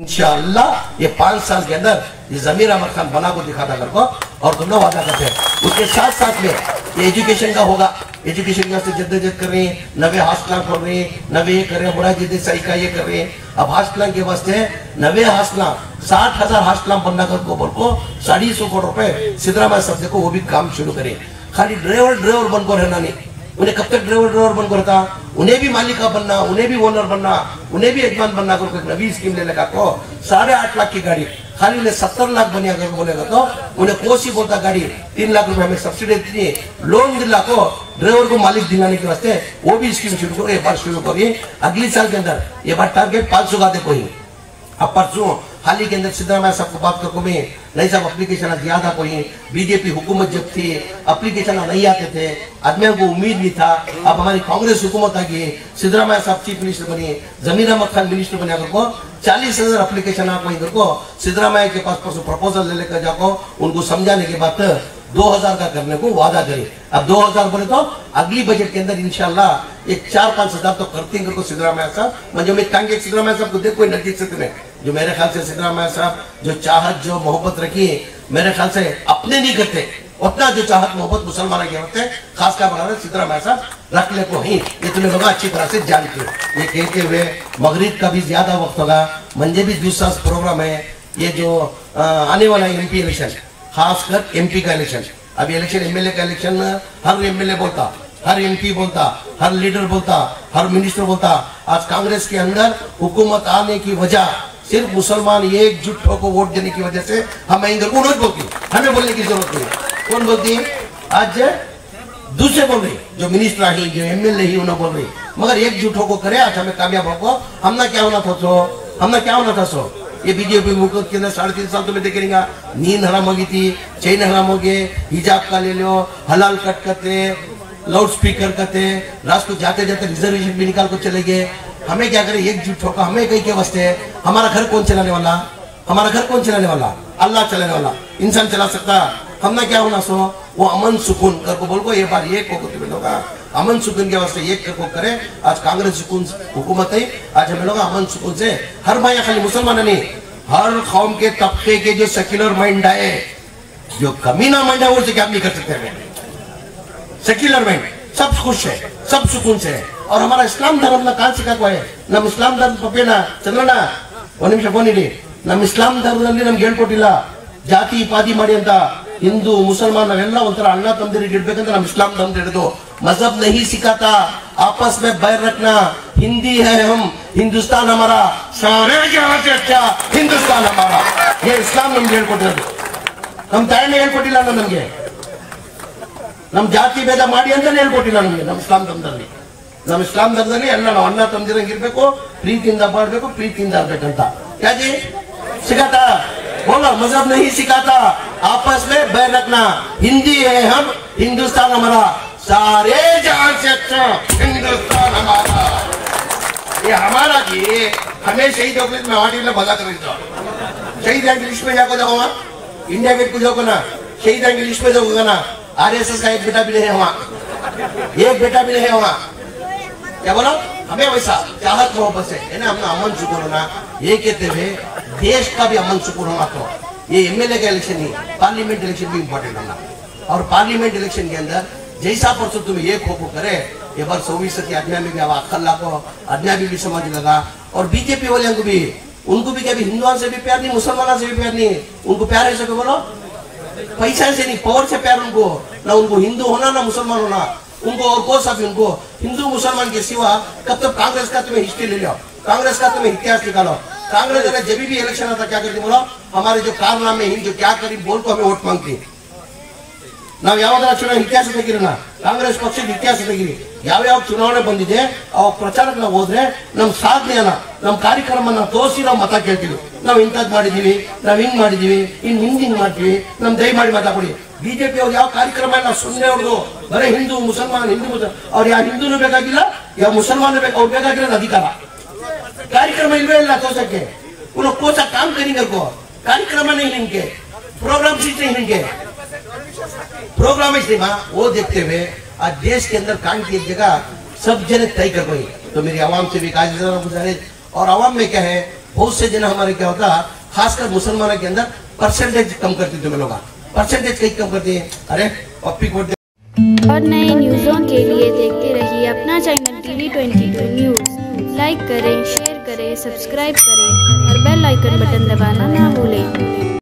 इंशाअल्लाह ये 5 साल के अंदर ये जमीर अहमद खान बना को दिखाता कर को और दोनों वादा करते हैं। उसके साथ साथ में ये एजुकेशन का होगा, एजुकेशन के वास्ते जद्दोजहद कर रहे हैं, नवे हॉस्टल खोल रहे हैं, नवे ये कर रहे हैं, बड़ा जिद्दी सही का ये कर रहे हैं। अब हॉस्टल के वास्ते नवे हॉस्टल 60,000 हॉस्टल बनना कर को बोल को 250 करोड़ रुपए सिद्धरामैया साहब देखो वो भी काम शुरू करे। खाली ड्राइवर बन को रहना नहीं, उन्हें कब तक ड्राइवर बन को रहता, उन्हें भी मालिका बनना, उन्हें भी ओनर बनना, उन्हें भी यजमान बनना करके एक नवी स्कीम ले लगा को 8.5 लाख की गाड़ी खाली ले 70 लाख बनिया कर बोलेगा तो उन्हें कोसी बोलता गाड़ी 3 लाख रुपए हमें सब्सिडी दी, लोन दिला को ड्राइवर को मालिक दिलाने के वास्ते वो भी स्कीम शुरू करो। एक बार शुरू करिए, अगली साल के अंदर ये बार टारगेट 500 का देखो ही। अब परसों हाल ही के अंदर सिद्धरामैया साहब को बात करको में नहीं साहब एप्लीकेशन ज्यादा कोई बीजेपी हुकूमत जब थी एप्लीकेशन नहीं आते थे, आदमियों को उम्मीद नहीं था। अब हमारी कांग्रेस हुकूमत आ गई, सिद्धरामैया साहब चीफ मिनिस्टर बनी, जमीर अहमद खान मिनिस्टर बने, अगर को 40,000 एप्लीकेशन आपको इधर को सिद्धरामैया के पास परसों प्रपोजल ले लेकर जाको उनको समझाने के बाद 2000 का करने को वादा करे। अब 2000 बोले तो अगली बजट के अंदर इंशाल्लाह एक 4-5 हजार तो करते हैं को सिद्धरामैया साहब। मैं मैं कहेंगे सिद्धरामैया साहब को देखो नजदीक से तुम्हें, जो मेरे ख्याल से सिद्धरामैया साहब जो चाहत जो मोहब्बत रखी मेरे ख्याल से अपने नहीं करते उतना जो चाहत मोहब्बत मुसलमान के होते खासकर बना सिद्धरामैया साहब रख ले को ही, ये तुम्हें लोग अच्छी तरह से जानते। ये कहते हुए मगरिब का भी ज्यादा वक्त होगा, मंजे भी दूसरा प्रोग्राम है ये जो आने वाला MP इलेक्शन, खासकर MP का इलेक्शन। अभी इलेक्शन MLA का इलेक्शन हर MLA बोलता, हर MP बोलता, हर लीडर बोलता, हर मिनिस्टर बोलता। आज कांग्रेस के अंदर हुकूमत आने की वजह सिर्फ मुसलमान एकजुट होकर वोट देने की वजह से हम उन्होंने बोलती, हमें बोलने की जरूरत नहीं। कौन बोलती है? आज दूसरे बोल रही, जो मिनिस्टर ही जो MLA ही उन्हें बोल रही, मगर एकजुट होकर करे आज हमें कामयाब होको। हमने क्या होना था सो, हमने क्या होना था सो, ये बीजेपी हुकूमत के अंदर 3.5 साल तुम्हें देखेगा, नींद हराम हो गई थी, चैन हराम हो गए, हिजाब का ले लो, हलाल कट करते, लाउड स्पीकर करते, रात को जाते जाते रिजर्वेशन भी निकाल कर चले गए। हमें क्या करें एकजुट होकर, हमें कहीं के वास्ते हमारा घर कौन चलाने वाला, हमारा घर कौन चलाने वाला? अल्लाह चलाने वाला, इंसान चला सकता। हमने क्या होना सो वो अमन सुकून कर को बोल को ये बार एक होगा अमन सुकून के वास्ते एक को करे। आज कांग्रेस सुकून हुकूमत है, आज हमें लोग अमन सुकून से हर भाई खाली मुसलमान नहीं, हर कौम के तबके के जो सेक्युलर माइंड है, जो कमीना माइंड है, वो से क्या नहीं कर सकते हैं। सेक्युलर माइंड सब खुश है, सब सुकून से है। और हमारा इस्लाम धर्म ना कान सिखा को है, नम इस्लाम धर्म पपेना चंद्रना ಒಂದು ನಿಮಿಷ ಬೋನಿಡಿ ನಮ್ಮ ಇಸ್ಲಾಂ ಧರ್ಮದಲ್ಲಿ ನಮ್ಗೆ ಹೇಳ್ಕೊಟ್ಟಿಲ್ಲ ಜಾತಿ ಪಾದಿ ಮಾಡಿ ಅಂತ ಹಿಂದೂ ಮುಸಲ್ಮಾನ್ ನಾವೆಲ್ಲ ಒಂಥರ ಅಣ್ಣ ತಮ್ಮದಿರಿಗೆ ಇಡ್ಬೇಕಂತ ನಮ್ಮ ಇಸ್ಲಾಂ ಧರ್ಮ ಹೇಳಿದ್ದು मजहब नहीं सिखाता आपस में बैर रखना हिंदी है हम हिंदुस्तान हमारा सारे जहां से अच्छा हिंदुस्तान हमारा ये इस्लाम ನಮ್ಗೆ ಹೇಳ್ಕೊಟ್ಟಿರೋದು ನಮ್ಮ ತಾಯಿನೇ ಹೇಳ್ಕೊಟ್ಟಿಲ್ಲ ನಮಗೆ ನಮ್ಮ ಜಾತಿ ಭೇದ ಮಾಡಿ ಅಂತಾನೆ ಹೇಳ್ಕೊಟ್ಟಿಲ್ಲ ನಮಗೆ ನಮ್ಮ ಇಸ್ಲಾಂ ಧರ್ಮದಲ್ಲಿ ಎಲ್ಲ ನಾವು ಅಣ್ಣ ತಮ್ಮದಿರಂಗೆ ಇರಬೇಕು ಪ್ರೀತಿಯಿಂದ ಬಾಳಬೇಕು ಪ್ರೀತಿಯಿಂದ ಇರಬೇಕಂತ ಯಾಕೆ सिखाता बोलो मजहब नहीं सिखाता आपस में बैर रखना हिंदी है हम हिंदुस्तान हमारा सारे जहां से अच्छा हिंदुस्तान हमारा ये हमारा जी हमें शहीद होकर मैं वाटी में भला कर शहीद इंग्लिश में जाको जाओ वहां इंडिया गेट को जाओ ना शहीद इंग्लिश में जाओगे ना RSS का एक बेटा भी नहीं है वहां एक बेटा भी नहीं है वहां क्या बोला हमें वैसा चाहत मोहब्बत से है ना हमने अमन सुकून होना ये कहते हुए देश का भी अमन सुकून होना तो ये MLA का इलेक्शन नहीं पार्लियामेंट इलेक्शन भी इंपॉर्टेंट होना और पार्लियामेंट इलेक्शन के अंदर जैसा परसों तुम ये खो करे ये बार 24 की आज्ञा में भी अक्खल्ला को आज्ञा भी समझ लगा और बीजेपी वाले को भी उनको भी क्या भी हिंदुओं से भी प्यार नहीं मुसलमानों से भी प्यार नहीं उनको प्यार है सके बोलो पैसा से नहीं पावर से प्यार उनको ना उनको हिंदू होना ना मुसलमान होना उनको और कौन सा भी उनको हिंदू मुसलमान के सिवा कब तक कांग्रेस का तुम्हें हिस्ट्री ले लो कांग्रेस का तुम्हें इतिहास निकालो कांग्रेस ने जब भी इलेक्शन आता क्या करती बोलो हमारे जो कारनामे हैं जो क्या करी बोल को हमें वोट मांगती ನಾವು ಯಾವಾಗಲೂ ಚುನಾವಣೆ ಇತಿಹಾಸ ತೆಗಿರೋಣ ಕಾಂಗ್ರೆಸ್ ಪಕ್ಷದ ಇತಿಹಾಸ ತೆಗಿರಿ ಯಾವ ಚುನಾವಣೆ ಬಂದಿದೆ ಆ ಪ್ರಚಾರಕ್ಕೆ ನಾವು ಹೋದ್ರೆ ನಮ್ಮ ಸಾಧನೆಯನ್ನ ನಮ್ಮ ಕಾರ್ಯಕ್ರಮನ ತೋರಿಸಿ ನಾವು ಮತ ಕೇಳ್ತೀವಿ ನಾವು ಇಂಥದ್ದು ಮಾಡಿದೀವಿ ನಾವು ಹಿಂಗ್ ಮಾಡಿದೀವಿ ಹಿಂಗ್ ಮಾಡ್ತೀವಿ ನಮ್ ದಯಮಾಡಿ ಮತ ಕೊಡಿ ಬಿಜೆಪಿ ಅವ್ರು ಯಾವ ಕಾರ್ಯಕ್ರಮ ಇಲ್ಲ ಸುಮ್ಮನೆ ಅವ್ರದ್ದು ಬರೀ ಹಿಂದೂ ಮುಸಲ್ಮಾನ್ ಅವ್ರು ಯಾವ ಹಿಂದೂನು ಬೇಕಾಗಿಲ್ಲ ಯಾವ ಮುಸಲ್ಮಾನ್ ಬೇಕು ಅವ್ರು ಬೇಕಾಗಿರೋದು ಅಧಿಕಾರ ಕಾರ್ಯಕ್ರಮ ಇಲ್ವೇ ಇಲ್ಲ ತೋರ್ಸಕ್ಕೆ उन्होंने कौन सा काम करेंगे को कार्यक्रम नहीं इनके प्रोग्राम नहीं इनके प्रोग्राम वो देखते हुए आज देश के अंदर काम की एक जगह सब जने तय कर गई तो मेरी आवाम से भी गुजारिश और आवाम में क्या है बहुत से जन हमारे क्या होता है, खासकर मुसलमानों के अंदर परसेंटेज कम करती तुम्हें लोग, परसेंटेज कहीं कम करती है। अरे पप्पी को और नए न्यूज़ों के लिए देखते रहिए अपना चैनल TV22 न्यूज़। लाइक करें, शेयर करें, सब्सक्राइब करें और बेल आइकन बटन दबाना ना भूलें।